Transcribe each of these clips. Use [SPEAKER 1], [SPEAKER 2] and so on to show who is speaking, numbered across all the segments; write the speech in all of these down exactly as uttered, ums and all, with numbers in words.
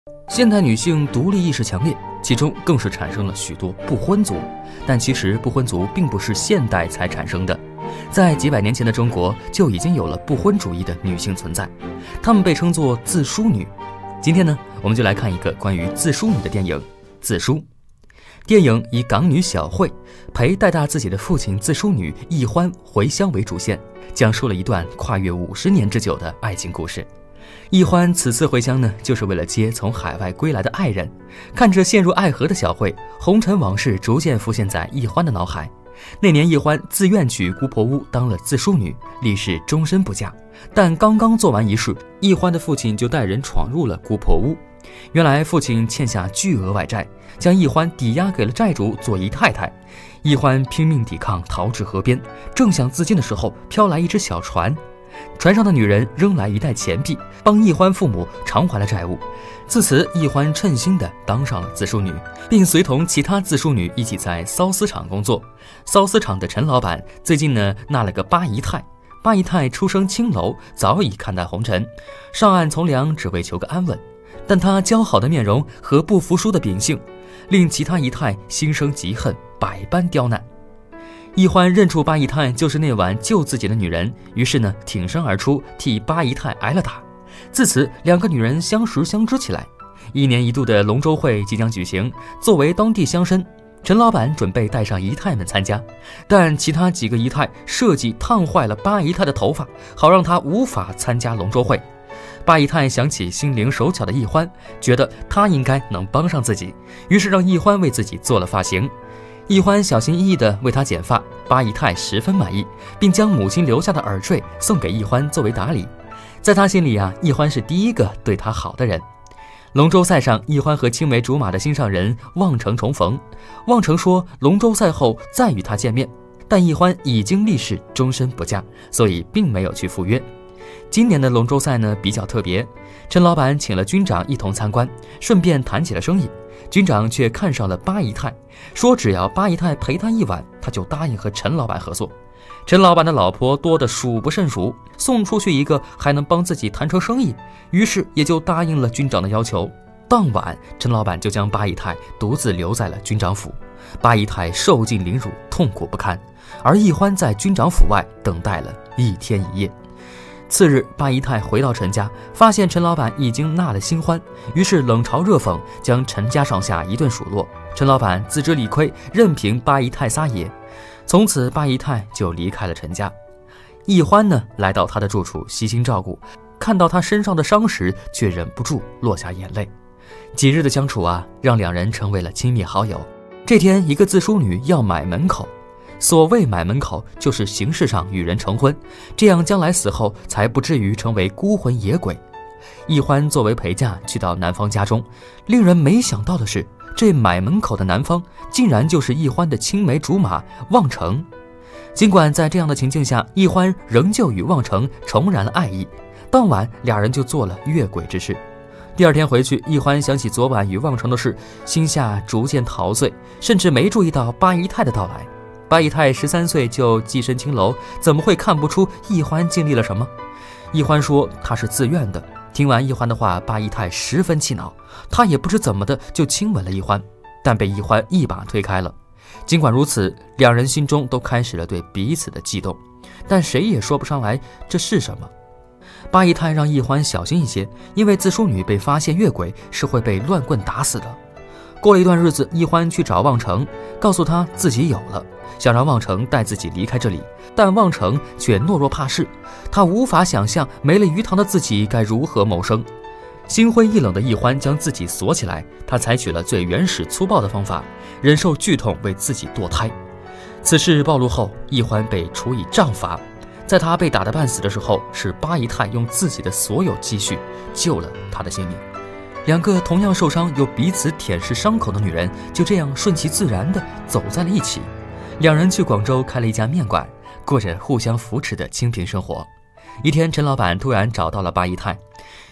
[SPEAKER 1] 现代女性独立意识强烈，其中更是产生了许多不婚族。但其实不婚族并不是现代才产生的，在几百年前的中国就已经有了不婚主义的女性存在，她们被称作自梳女。今天呢，我们就来看一个关于自梳女的电影《自梳》。电影以港女小慧陪带大自己的父亲自梳女易欢回乡为主线，讲述了一段跨越五十年之久的爱情故事。易欢此次回乡呢，就是为了接从海外归来的爱人。看着陷入爱河的小慧，红尘往事逐渐浮现在易欢的脑海。那年易欢自愿娶姑婆屋当了自梳女，立誓终身不嫁。但刚刚做完仪式，易欢的父亲就带人闯入了姑婆屋。原来父亲欠下巨额外债，将易欢抵押给了债主做姨太太。易欢拼命抵抗，逃至河边，正想自尽的时候，飘来一只小船。船上的女人扔来一袋钱币，帮易欢父母偿还了债务。自此，易欢称心地当上了自梳女，并随同其他自梳女一起在缫丝厂工作。缫丝厂的陈老板最近呢纳了个八姨太，八姨太出身青楼，早已看淡红尘，上岸从良，只为求个安稳。但她姣好的面容和不服输的秉性，令其他姨太心生嫉恨，百般刁难。易欢认出八姨太就是那晚救自己的女人，于是呢挺身而出，替八姨太挨了打。自此，两个女人相识相知起来。一年一度的龙舟会即将举行，作为当地乡绅，陈老板准备带上姨太们参加，但其他几个姨太设计烫坏了八姨太的头发，好让她无法参加龙舟会。八姨太想起心灵手巧的易欢，觉得她应该能帮上自己，于是让易欢为自己做了发型。易欢小心翼翼地为她剪发，八姨太十分满意，并将母亲留下的耳坠送给易欢作为打理。在她心里啊，易欢是第一个对她好的人。龙舟赛上，易欢和青梅竹马的心上人望城重逢。望城说龙舟赛后再与他见面，但易欢已经立誓终身不嫁，所以并没有去赴约。今年的龙舟赛呢比较特别，陈老板请了军长一同参观，顺便谈起了生意。军长却看上了八姨太，说只要八姨太陪他一晚，他就答应和陈老板合作。陈老板的老婆多得数不胜数，送出去一个还能帮自己谈成生意，于是也就答应了军长的要求。当晚，陈老板就将八姨太独自留在了军长府。八姨太受尽凌辱，痛苦不堪，而易欢在军长府外等待了一天一夜。次日，八姨太回到陈家，发现陈老板已经纳了新欢，于是冷嘲热讽，将陈家上下一顿数落。陈老板自知理亏，任凭八姨太撒野。从此，八姨太就离开了陈家。易欢呢，来到他的住处，悉心照顾，看到他身上的伤时，却忍不住落下眼泪。几日的相处啊，让两人成为了亲密好友。这天，一个自梳女要买门口。所谓买门口，就是形式上与人成婚，这样将来死后才不至于成为孤魂野鬼。易欢作为陪嫁去到男方家中，令人没想到的是，这买门口的男方竟然就是易欢的青梅竹马望城。尽管在这样的情境下，易欢仍旧与望城重燃了爱意，当晚俩人就做了越轨之事。第二天回去，易欢想起昨晚与望城的事，心下逐渐陶醉，甚至没注意到八姨太的到来。八姨太十三岁就跻身青楼，怎么会看不出易欢经历了什么？易欢说他是自愿的。听完易欢的话，八姨太十分气恼，她也不知怎么的就亲吻了易欢，但被易欢一把推开了。尽管如此，两人心中都开始了对彼此的悸动，但谁也说不上来这是什么。八姨太让易欢小心一些，因为自梳女被发现越轨是会被乱棍打死的。过了一段日子，易欢去找望城，告诉他自己有了，想让望城带自己离开这里，但望城却懦弱怕事，他无法想象没了鱼塘的自己该如何谋生。心灰意冷的易欢将自己锁起来，他采取了最原始粗暴的方法，忍受剧痛为自己堕胎。此事暴露后，易欢被处以杖罚。在他被打得半死的时候，是八姨太用自己的所有积蓄救了他的性命。两个同样受伤又彼此舔舐伤口的女人，就这样顺其自然地走在了一起。两人去广州开了一家面馆，过着互相扶持的清贫生活。一天，陈老板突然找到了八姨太，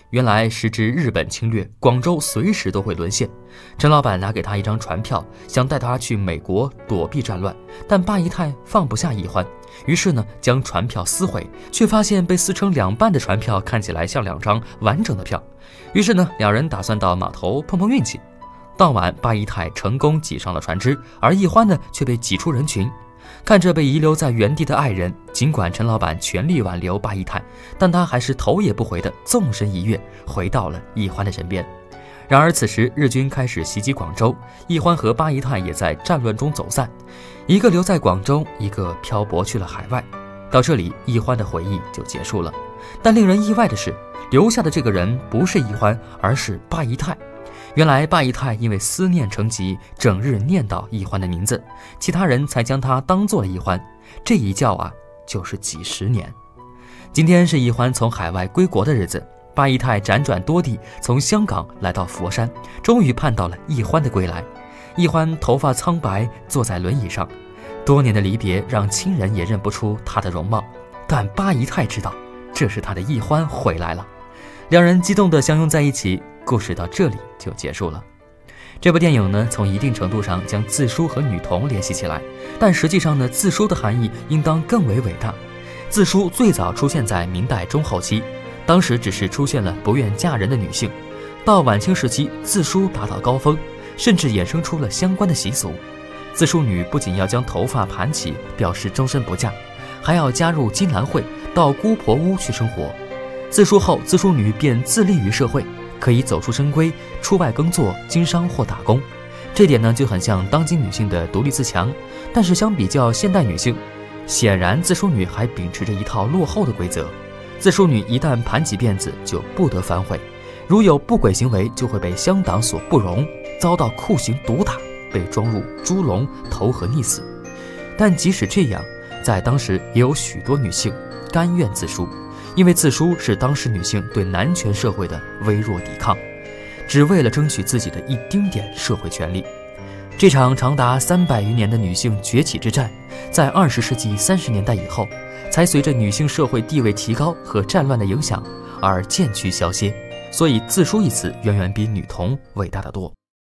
[SPEAKER 1] 原来时值日本侵略，广州随时都会沦陷。陈老板拿给他一张船票，想带他去美国躲避战乱，但八姨太放不下易欢，于是呢将船票撕毁，却发现被撕成两半的船票看起来像两张完整的票。于是呢两人打算到码头碰碰运气。当晚，八姨太成功挤上了船只，而易欢呢却被挤出人群。看着被遗留在原地的爱人，尽管陈老板全力挽留八姨太，但他还是头也不回地纵身一跃，回到了易欢的身边。然而此时日军开始袭击广州，易欢和八姨太也在战乱中走散，一个留在广州，一个漂泊去了海外。到这里，易欢的回忆就结束了。但令人意外的是，留下的这个人不是易欢，而是八姨太。原来八姨太因为思念成疾，整日念叨易欢的名字，其他人才将她当做了易欢。这一叫啊，就是几十年。今天是易欢从海外归国的日子，八姨太辗转多地，从香港来到佛山，终于盼到了易欢的归来。易欢头发苍白，坐在轮椅上，多年的离别让亲人也认不出她的容貌，但八姨太知道，这是她的易欢回来了。两人激动地相拥在一起，故事到这里就结束了。这部电影呢，从一定程度上将自梳和女童联系起来，但实际上呢，自梳的含义应当更为伟大。自梳最早出现在明代中后期，当时只是出现了不愿嫁人的女性。到晚清时期，自梳达到高峰，甚至衍生出了相关的习俗。自梳女不仅要将头发盘起，表示终身不嫁，还要加入金兰会，到姑婆屋去生活。自梳后，自梳女便自立于社会，可以走出深闺，出外耕作、经商或打工。这点呢，就很像当今女性的独立自强。但是相比较现代女性，显然自梳女还秉持着一套落后的规则。自梳女一旦盘起辫子，就不得反悔，如有不轨行为，就会被乡党所不容，遭到酷刑毒打，被装入猪笼，投河溺死。但即使这样，在当时也有许多女性甘愿自梳，因为自梳是当时女性对男权社会的微弱抵抗，只为了争取自己的一丁点社会权利。这场长达三百余年的女性崛起之战，在二十世纪三十年代以后，才随着女性社会地位提高和战乱的影响而渐趋消歇。所以自梳一词远远比女童伟大得多。